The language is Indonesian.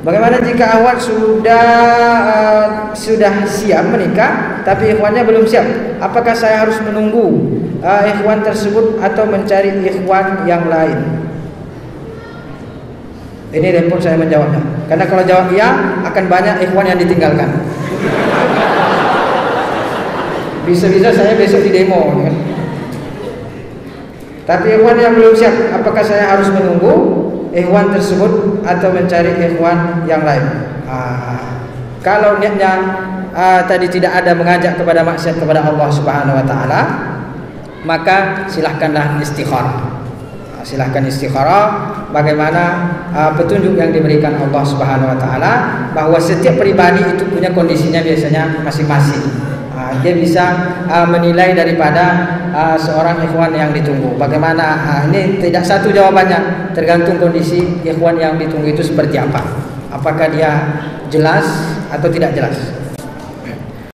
Bagaimana jika akhwat sudah siap menikah tapi ikhwannya belum siap? Apakah saya harus menunggu ikhwan tersebut atau mencari ikhwan yang lain? Ini repot saya menjawabnya. Karena kalau jawab iya, akan banyak ikhwan yang ditinggalkan. Bisa-bisa saya besok di demo, kan? Tapi ikhwan yang belum siap, apakah saya harus menunggu ikhwan tersebut atau mencari ikhwan yang lain? Kalau niatnya tadi tidak ada mengajak kepada maksiat kepada Allah Subhanahu wa taala, maka silahkanlah istikharah. Silahkan istikharah bagaimana petunjuk yang diberikan Allah Subhanahu wa taala, bahwa setiap pribadi itu punya kondisinya biasanya masing-masing. Dia bisa menilai daripada seorang ikhwan yang ditunggu. Bagaimana? Ini tidak satu jawabannya, tergantung kondisi ikhwan yang ditunggu itu seperti apa. Apakah dia jelas atau tidak jelas.